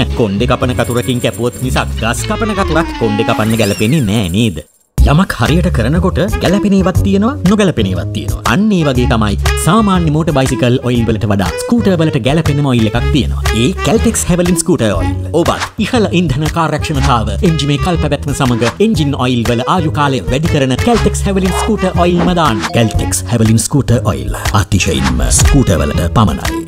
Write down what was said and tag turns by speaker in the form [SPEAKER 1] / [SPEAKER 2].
[SPEAKER 1] කොණ්ඩේ කපන කතුරකින් කැපුවොත් මිසක් ගස් කපන කතුරක් කොණ්ඩේ කපන්න ගැලපෙන්නේ නෑ නේද? යමක් හරියට කරනකොට ගැලපෙනේවත් තියෙනවා නොගැලපෙනේවත් තියෙනවා. අන්න ඒ වගේ තමයි සාමාන්‍ය මෝටර් බයිසිකල් ඔයිල් වලට වඩා ස්කූටර් වලට ගැලපෙන ඔයිල් එකක් තියෙනවා. ඒ Caltex හැවලින් ස්කූටර් ඔයිල්. ඔබත් ඉහළ ඉන්ධන කාර්යක්ෂමතාව, එන්ජිමේ කල්පවැත්ම සමග එන්ජින් ඔයිල් වල ආයු කාලය වැඩි කරන Caltex හැවලින් ස්කූටර් ඔයිල් මදාන්න. Caltex Havoline scooter oil. අතිශයින්ම ස්කූටර් වලට පමණයි.